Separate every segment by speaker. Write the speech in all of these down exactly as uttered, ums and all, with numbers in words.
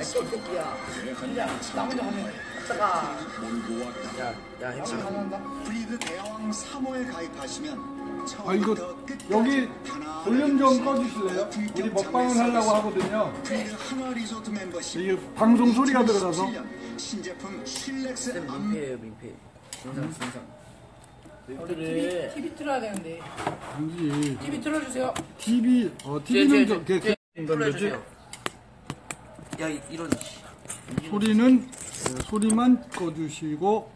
Speaker 1: 새끼야. 혼자 나 혼자 가면 갔다가
Speaker 2: 야야
Speaker 1: 나만 가난다.
Speaker 3: 브리드 대왕 삼 호에 가입하시면
Speaker 4: 아 이거 여기 볼륨 좀 꺼주실래요? 우리 먹방을 하려고 하거든요.
Speaker 3: 브리드 한화 리조트 멤버십
Speaker 4: 이게 방송 소리가 들어가서.
Speaker 3: 신제품 쉴렉스
Speaker 2: 쌤
Speaker 3: 암
Speaker 2: 민폐예요 민폐. 진상 진상.
Speaker 1: 티비 티비 틀어야 되는데.
Speaker 4: 아니지.
Speaker 1: 티비 틀어주세요.
Speaker 4: 티비 어
Speaker 2: 쟤,
Speaker 4: 티비는
Speaker 2: 쟤,
Speaker 4: 저 그,
Speaker 2: 쟤,
Speaker 4: 그,
Speaker 2: 불러주세요. 야 이- 이런
Speaker 4: 소리는 네, 소리만 꺼주시고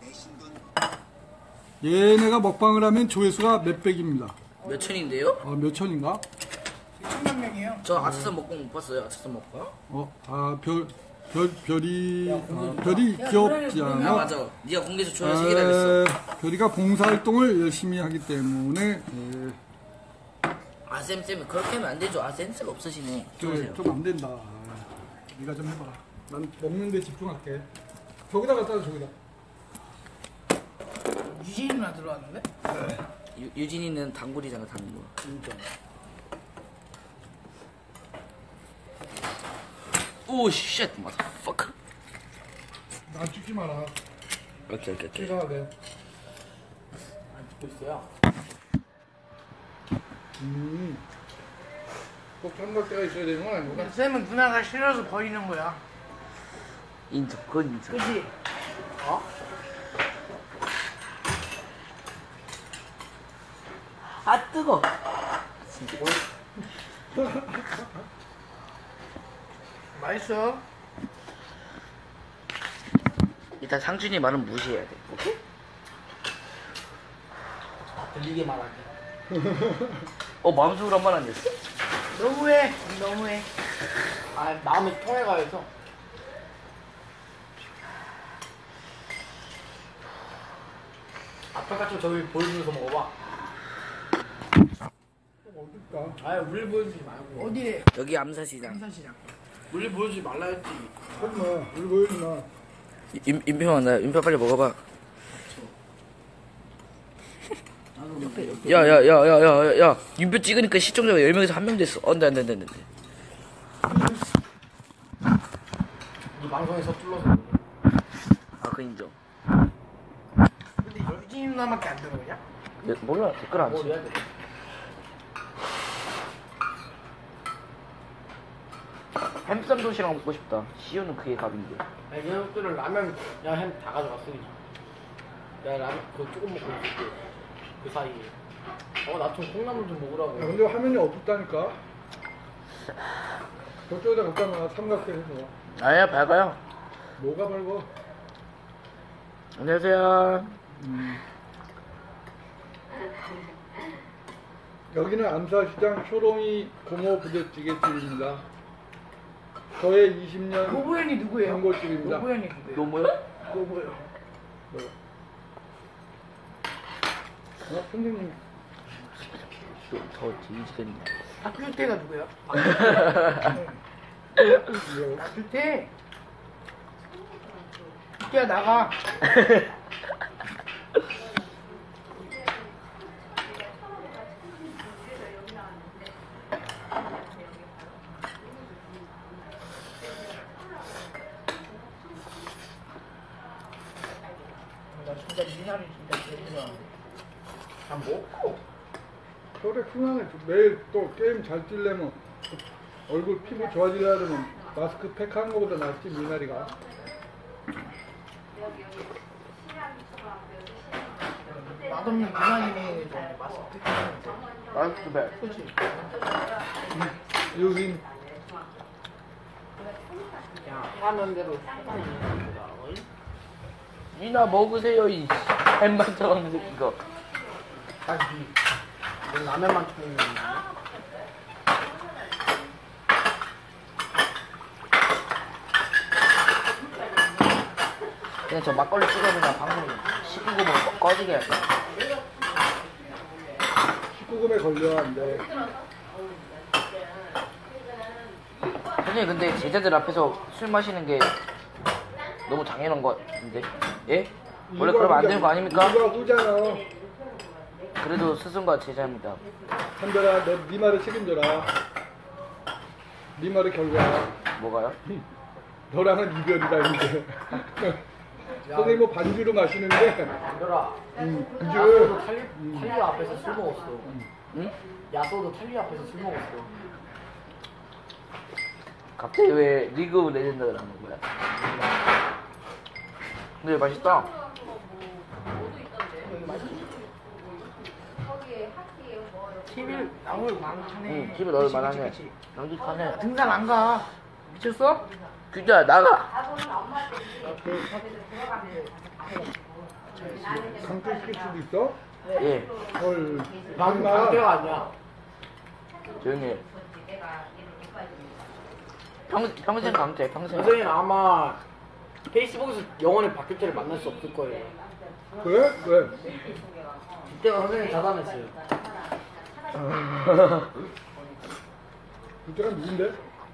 Speaker 4: 얘네가 먹방을 하면 조회수가 몇백입니다.
Speaker 2: 몇 천인데요?
Speaker 4: 어, 몇 천인가?
Speaker 1: 천만 명이에요.
Speaker 2: 저 아차산 먹방 못 봤어요. 아차산 먹방?
Speaker 4: 어, 아, 별, 별, 별이, 어, 별이 귀엽지
Speaker 2: 아
Speaker 4: 않아?
Speaker 2: 맞아. 네가 공개해서 조회수 세 개나 됐어.
Speaker 4: 에, 별이가 봉사활동을 열심히 하기 때문에 에,
Speaker 2: 아 쌤 쌤 그렇게 하면 안 되죠. 아 센스가 없으시네. 좋으세요.
Speaker 4: 좀 안 된다. 네가 좀 해봐라. 난 먹는 데 집중할게. 저기다 갖다 줘, 저기다.
Speaker 1: 유진이나 들어왔는데?
Speaker 2: 유, 유진이는 단골이잖아 단골.
Speaker 4: 진짜.
Speaker 2: 오 쉣 맞아. fuck.
Speaker 4: 나 찍지 마라.
Speaker 2: 오케이 오케이 오케이.
Speaker 4: 찍어야 돼.
Speaker 1: 안 찍고 있어요.
Speaker 4: 음. 꼭 삼각대가 있어야 되는 건 아니구나.
Speaker 1: 쌤은 누나가 싫어서 버리는 거야.
Speaker 2: 인정 그건 인정.
Speaker 1: 그치? 어?
Speaker 2: 아 뜨거.
Speaker 1: 맛있어.
Speaker 2: 일단 상준이 말은 무시해야 돼. 오케이?
Speaker 1: 들리게 말하기.
Speaker 2: 어 마음속으로 한 말 안 됐어?
Speaker 1: 너무해. 너무해. 아 마음이 통해가 해서. 아빠가 저기 보여주면서 먹어봐.
Speaker 4: 어딜까?
Speaker 1: 아 우리 보여주지 말고. 어디에?
Speaker 2: 여기 암사시장.
Speaker 1: 행사시장. 우리 보여주지 말라 했지.
Speaker 4: 하지 마. 우리 보여주지 마.
Speaker 2: 임 임표만 나 임표 빨리 먹어봐. 야야야야야야야 임표 찍으니까 시청자가 열 명에서 한 명 됐어. 어, 안돼 안돼 안돼 안돼.
Speaker 1: 이 방송에 서툴러서. 그래.
Speaker 2: 아 그 인정.
Speaker 1: 근데 유진 누나밖에 안 들어오냐?
Speaker 2: 야, 몰라 댓글 안
Speaker 1: 뭘
Speaker 2: 써.
Speaker 1: 해야 돼?
Speaker 2: 햄쌈 도시락 먹고 싶다. 시우는 그게 갑인데.
Speaker 1: 야, 얘네들은 라면, 야, 햄 다 가져갔어, 그냥. 야, 라면, 그거 조금 먹고 있을게. 그 사이에. 어, 나 좀 콩나물 좀 먹으라고.
Speaker 4: 야, 근데 화면이 없다니까. 저쪽에다 갖다 놔. 삼각대 해서.
Speaker 2: 아야 밝아요.
Speaker 4: 뭐가 밝어?
Speaker 2: 안녕하세요.
Speaker 4: 음. 여기는 암사시장 초롱이 고모 부대찌개집입니다. 저의 이십 년
Speaker 1: 노부현이 누구예요?
Speaker 4: 단골집입니다.
Speaker 1: 노부현이 누구예요?
Speaker 2: 너 뭐야?
Speaker 1: 노부현.
Speaker 4: 뭐. 어, 선생님.
Speaker 2: 더 뒤지겠네.
Speaker 1: 박규태가 누구야?
Speaker 4: 뭐,
Speaker 1: 박규태. 규태야, 나가. 나 진짜 미나리 진짜 제일 좋아하는데. 다 먹고.
Speaker 4: 저래 훈하네. 매일 또 게임 잘 뛰려면 얼굴 피부 좋아지려면 마스크 팩하는 것보다 낫지 미나리가.
Speaker 1: 맛없는 미나리 좋아해. 맛있게.
Speaker 2: 마스크 백.
Speaker 1: 그치?
Speaker 4: 여긴
Speaker 1: 야, 하는 대로
Speaker 2: 이나 먹으세요 이 햄만 처럼 새끼가.
Speaker 1: 다시 너 라면만 쳐있는 거야?
Speaker 2: 그냥 저 막걸리 찍어 그냥 방송 십구 금으로 꺼지게 할까?
Speaker 4: 십구 금에 걸려 안 돼.
Speaker 2: 선생님 근데 제자들 앞에서 술 마시는 게 너무 당연한 거 같은데? 예? 원래 그러면 안 되는 거 아닙니까?
Speaker 4: 이거 후잖아.
Speaker 2: 그래도 스승과 제자입니다.
Speaker 4: 한별아, 너 네 말을 책임져라. 네 말을 결과야.
Speaker 2: 뭐가요?
Speaker 4: 너랑은 이별이다 이제. 선생님 뭐 반주로 마시는데
Speaker 1: 안별아.
Speaker 4: 음,
Speaker 1: 야소도
Speaker 4: 그죠?
Speaker 1: 탈리 탈리 앞에서 술 먹었어.
Speaker 2: 응?
Speaker 1: 야소도 탈리 앞에서 술 먹었어.
Speaker 2: 갑자기 왜 리그 오브 레전드를 하는 거야? 근데 맛있다.
Speaker 1: 티비를 나올 많다네.
Speaker 2: 응, 집에 넣을 만하네. 양직하네.
Speaker 1: 등산 안 가. 미쳤어?
Speaker 2: 규자 나가.
Speaker 4: 강퇴 시킬 수도 있어?
Speaker 2: 예,
Speaker 4: 헐.
Speaker 1: 방
Speaker 4: 엄마.
Speaker 1: 방대가 아니야.
Speaker 2: 조용히 해. 평, 평생 강퇴, 평생.
Speaker 1: 선생님 아마 페이스북에서 영원히 박규태를 만날 수 없을 거예요.
Speaker 4: 그래? 왜?
Speaker 1: 이때가 선생님 자담했어요.
Speaker 4: 그때가 누군데?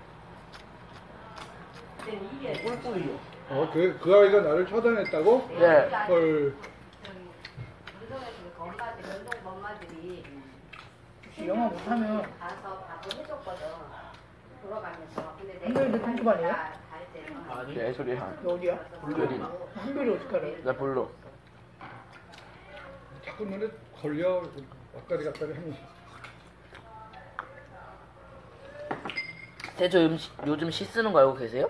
Speaker 1: 꿀꿀이요.
Speaker 4: 어, 그, 그 아이가 나를 차단했다고?
Speaker 2: 네.
Speaker 4: 헐.
Speaker 5: 영어 못하면
Speaker 6: 가서 밥을 해줬거든. 돌아가면서. 근데
Speaker 5: 한별이도 탱크반이에요?
Speaker 1: 아니.
Speaker 2: 내 소리야.
Speaker 5: 어디야?
Speaker 2: 별이.
Speaker 5: 한별이 어떻게 알아?
Speaker 2: 나 불러.
Speaker 4: 자꾸 눈에 걸려. 왔다리 갔다리 하면서.
Speaker 2: 대저 요즘, 요즘 시 쓰는 거 알고 계세요?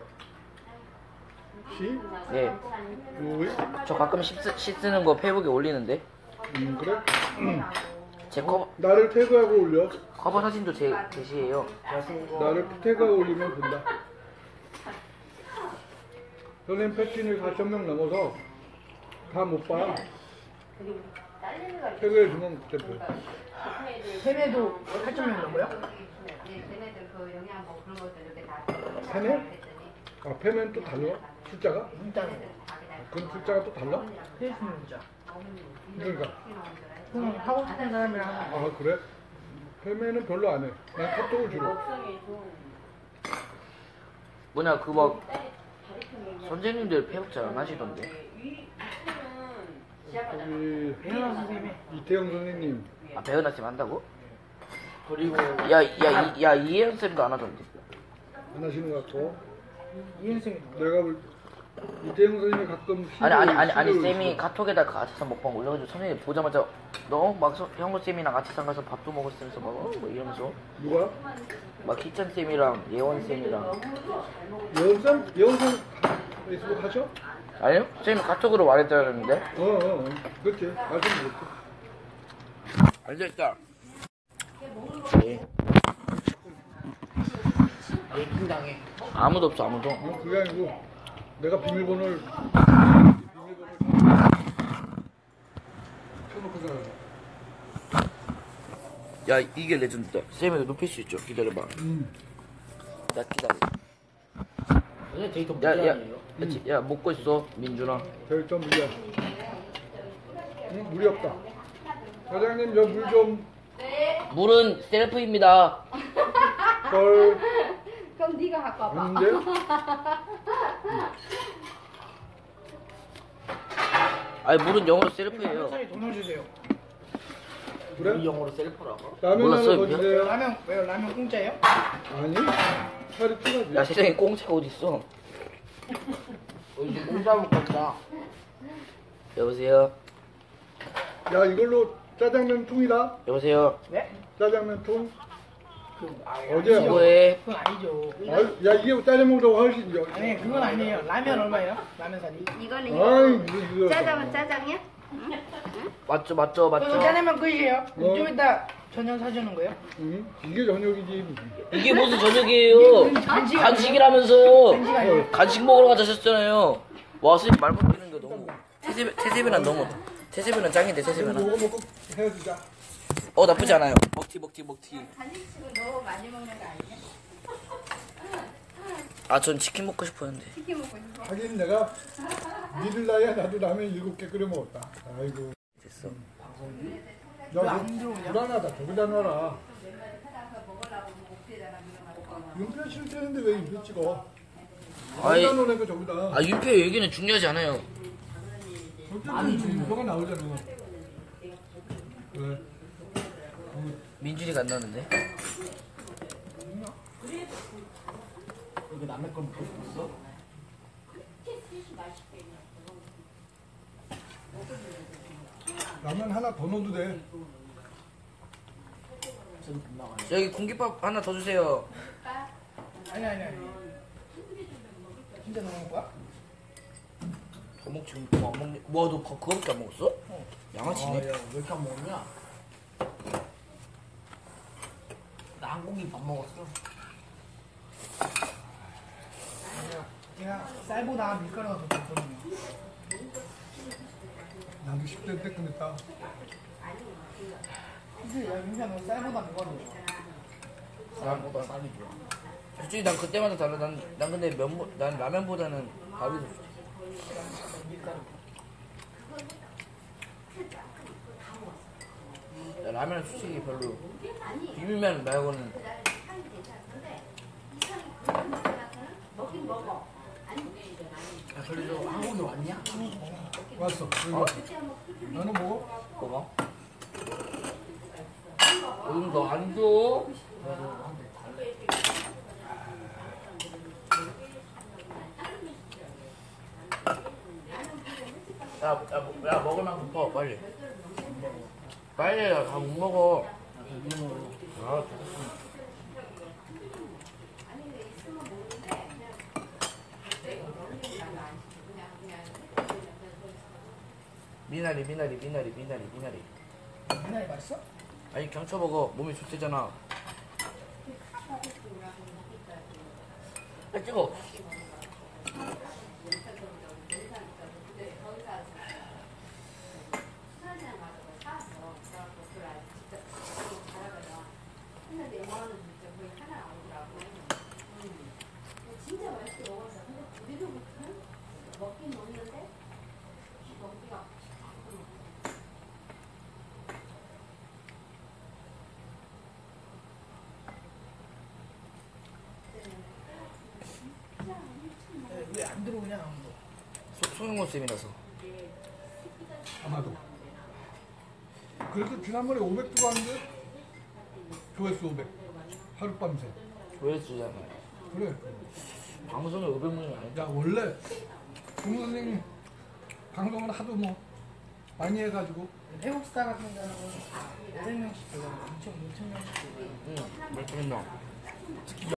Speaker 4: 시?
Speaker 2: 예.
Speaker 4: 뭐,
Speaker 2: 저 가끔 시, 쓰, 시 쓰는 거 페이북에 올리는데.
Speaker 4: 음, 그래?
Speaker 2: 제 커버,
Speaker 4: 나를 태그하고 올려.
Speaker 2: 커버 사진도 제 게시예요.
Speaker 4: 나를 태그하고 올리면 본다. 선생님 패친이 사천 명 넘어서 다 못 봐. 태그해주면 그때 봐.
Speaker 5: 세매도 팔천 명 넘어요?
Speaker 6: 걔네들 그 영양소 그런 것들 이렇게 다.
Speaker 4: 패네? 아, 패면 또 달라? 숫자가?
Speaker 5: 문자로.
Speaker 4: 그럼 숫자가 또 달라?
Speaker 5: 페이스북 문자.
Speaker 4: 그러니까.
Speaker 5: 그럼 하고 싶은 사람이랑 하면
Speaker 4: 아, 그래? 패면은 별로 안 해. 난 카톡을 주로.
Speaker 2: 뭐냐, 그 막, 선생님들 페이북 잘 안 하시던데.
Speaker 4: 저기,
Speaker 5: 배현아 선생님이
Speaker 4: 이태영 선생님.
Speaker 2: 아, 배은하 쌤 한다고?
Speaker 1: 그리고
Speaker 2: 야, 야, 이, 야, 이혜연 쌤도 안 하던데.
Speaker 4: 안 하시는 것 같고.
Speaker 5: 이현승이
Speaker 4: 내가 볼 이태영 선생님이 가끔
Speaker 2: 아니, 아니, 아니, 아니,
Speaker 4: 시를
Speaker 2: 쌤이
Speaker 4: 쓰고.
Speaker 2: 카톡에다 그 아차산 먹방 올려가지고 선생님 보자마자 너 막 형구 쌤이랑 아차산 가서 밥도 먹었으면서 막, 어? 뭐 이러면서.
Speaker 4: 누가?
Speaker 2: 막 희찬 쌤이랑 예원 쌤이랑.
Speaker 4: 예원쌤? 예원쌤 페이스북 하셔?
Speaker 2: 아니요? 쌤이 카톡으로 말했다는데.
Speaker 4: 어, 어, 어. 그렇지. 말씀 그렇지.
Speaker 2: 알겠다. 예.
Speaker 1: 예킹 당해.
Speaker 2: 아무도 없어, 아무도.
Speaker 4: 어, 그게 아니고 내가 비밀번호를 비밀번호를 쳐놓고서
Speaker 2: 야, 이게 레전드다. 쌤이 높일 수 있죠. 기다려봐.
Speaker 4: 음.
Speaker 2: 야, 기다려.
Speaker 1: 선생님 데이터
Speaker 2: 야,
Speaker 1: 문제
Speaker 2: 야,
Speaker 1: 아니에요?
Speaker 2: 야, 야, 먹고 있어, 민준아.
Speaker 4: 절점 물이야. 응? 물이 없다. 사장님 저 물 좀
Speaker 2: 물은 셀프입니다.
Speaker 4: 걸.
Speaker 6: 그럼 네가 갖고 와봐.
Speaker 4: 아닌데?
Speaker 2: 아니, 물은 영어로 셀프예요.
Speaker 5: 천천히 돈을 주세요.
Speaker 1: 우리
Speaker 4: 그래?
Speaker 1: 영어로 셀프라고?
Speaker 4: 라면
Speaker 2: 몰랐어요,
Speaker 4: 하나 더
Speaker 2: 미안.
Speaker 4: 주세요.
Speaker 5: 라면 왜요? 라면 공짜예요?
Speaker 4: 아니? 살이 튀어지.
Speaker 2: 야, 세상에 공짜가 어딨어.
Speaker 1: 어, 이제 공짜 먹겠다.
Speaker 2: 여보세요?
Speaker 4: 야 이걸로 짜장면 통이다.
Speaker 2: 여보세요?
Speaker 5: 네?
Speaker 4: 짜장면 통.
Speaker 5: 그, 아,
Speaker 4: 어제
Speaker 5: 아니죠.
Speaker 2: 뭐해?
Speaker 5: 그건 아니죠.
Speaker 4: 아, 야 이게 짜장면보다 훨씬 여.
Speaker 5: 아니 그건 아니에요. 라면 얼마예요? 라면 사리.
Speaker 6: 이거는
Speaker 4: 아이
Speaker 6: 이거
Speaker 4: 이거 이거.
Speaker 6: 짜장은 짜장이야?
Speaker 2: 맞죠, 맞죠, 맞죠?
Speaker 5: 그럼 짜장면 끝이에요.
Speaker 4: 어.
Speaker 5: 좀 이따 저녁 사주는 거예요?
Speaker 4: 응? 이게 저녁이지.
Speaker 2: 이게 무슨 저녁이에요?
Speaker 5: 간식
Speaker 2: 간식이라면서요.
Speaker 5: 간식 아니에요?
Speaker 2: 간식 먹으러 가자셨잖아요. 와, 선생님 말 바뀌는 거 너무. 태세비, 태세비는 너무. 태세비는 짱인데,
Speaker 4: 이거
Speaker 2: 태세비는.
Speaker 4: 먹고 헤어지자.
Speaker 2: 어, 나쁘지 않아요. 먹튀, 먹튀, 먹튀.
Speaker 6: 간식치고 너무 많이 먹는 거 아니야?
Speaker 2: 아, 전 치킨 먹고 싶었는데.
Speaker 6: 치킨 먹고 싶어.
Speaker 4: 하긴 내가 믿을 나이에 나도 라면 일곱 개 끓여 먹었다. 아이고.
Speaker 2: 됐어.
Speaker 4: 야, 너 불안하다. 저기다 놔라. 윤표 실패했는데 왜 윤표 찍어?
Speaker 2: 아이,
Speaker 4: 저기다 놓으니까 저기다.
Speaker 2: 아, 윤표 얘기는 중요하지 않아요.
Speaker 4: 아니, 윤표가 나오잖아. 왜?
Speaker 2: 민준이가 안 나는데.
Speaker 1: 이거 남의 걸 먹고 싶었어?
Speaker 4: 라면 하나 더 넣어도 돼.
Speaker 1: 저는 못 나가요.
Speaker 2: 여기 공깃밥 하나 더 주세요.
Speaker 5: 아니 아니 아니. 진짜 넣는 거야?
Speaker 2: 더 먹지 뭐안 먹니? 와너 그거밖에 안 먹었어?
Speaker 5: 어.
Speaker 2: 양아치네.
Speaker 1: 아, 야, 왜 이렇게 안 먹냐? 나 한 공기 밥 먹었어.
Speaker 5: 그냥, 그냥 쌀보다 밀가루가 더 좋거든요.
Speaker 4: 나도 십 대 때 그랬다.
Speaker 5: 근데 야 민수야 너 쌀보다 밀가루 좋아.
Speaker 1: 나보다 쌀이 좋아.
Speaker 2: 솔직히 난 그때마다 달라. 난, 난 근데 면, 난 라면보다는 밥이 더 좋아.
Speaker 5: 밀가루.
Speaker 2: 야, 라면은 솔직히 별로 비빔면 말고는
Speaker 1: 야, 그래도 한국에 왔냐?
Speaker 4: 왔어. 이거. 나는 먹어?
Speaker 2: 뭐가? 요즘 너 안 줘?
Speaker 1: 그래도 한대 달래.
Speaker 2: 야, 야, 뭐- 야 먹을 만큼 퍼 빨리. 빨리 다 못 먹어. 아, 미나리 미나리 미나리 미나리 미나리.
Speaker 5: 미나리 맛있어?
Speaker 2: 아니 경쳐 먹어. 몸에 좋대잖아. 아 찍어.
Speaker 6: 진짜 맛있게 먹었어. 근데 우리도부터는 먹긴 먹는데 먹기가
Speaker 5: 왜 안 들어오냐 아무도.
Speaker 2: 소, 송영곤 쌤이라서.
Speaker 4: 아마도. 그래서 지난번에 오백 들어왔는데 조회수 오백. 하룻밤새.
Speaker 2: 조회수잖아요.
Speaker 4: 그래.
Speaker 2: 방송에 오백 명이 아니야.
Speaker 4: 야 원래 종 선생님 방송을 하도 뭐 많이 해가지고
Speaker 5: 태국 스타 같은 경우는 오백 명씩 들어가고 이천 명씩 들어가고.
Speaker 2: 응, 몇 명.